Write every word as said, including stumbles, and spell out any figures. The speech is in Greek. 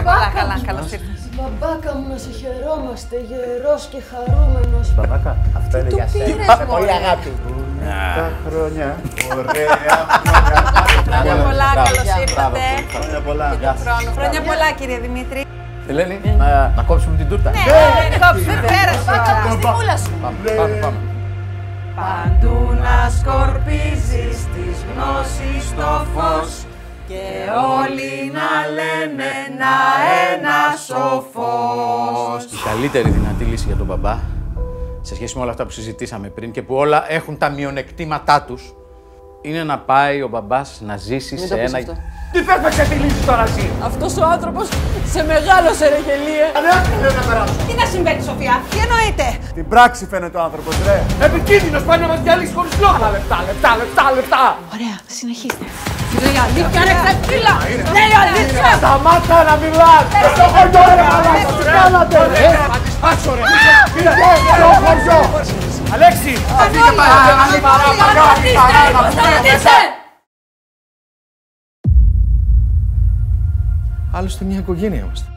πολλά, καλά, καλώς ήρθες. Μπαμπάκα μου, να σε χαιρόμαστε, γερός και χαρούμενος. Μπαμπάκα, αυτό είναι για σένα. Πολύ αγάπη. Τα χρόνια, ωραία χρόνια. Χρόνια πολλά, καλώς ήρθατε. Χρόνια πολλά. Χρόνια πολλά, κύριε Δημήτρη. Ελένη, να κόψουμε την τούρτα. Ναι, κόψε, πέρασε. Μπαμπάκα, στη μούλα σου. Πάμε, πάμε. Παντού να σκορπίζεις της γνώσης το φως και όλοι να λένε να ένα σοφός. Η καλύτερη δυνατή λύση για τον μπαμπά, σε σχέση με όλα αυτά που συζητήσαμε πριν και που όλα έχουν τα μειονεκτήματά τους, είναι να πάει ο μπαμπάς να ζήσει σε ένα... Αυτό. Τι θες να ξεφυλίσεις τώρα εσύ! Αυτός ο άνθρωπος σε μεγάλωσε ρε γελίε. Τι να συμβαίνει, Σοφία, τι εννοείται? Την πράξη φαίνεται ο άνθρωπος, ρε. Επικίνδυνος, πάει να μας διαλύσει χωρίς λόγο! Λεπτά, λεπτά, λεπτά, λεπτά! Ωραία, συνεχίστε. Είναι η αλήθεια, ρε ξεφύλλα! Ναι, η αλήθεια! Σταμάτα να μιλάς! Στο χωριό, ρε μαλάκα! Τι κάνατε, ρε! Άσο, ρε! Στο χωριό! Αλέξη! Σταματήστε! Άλλωστε μια οικογένεια είμαστε.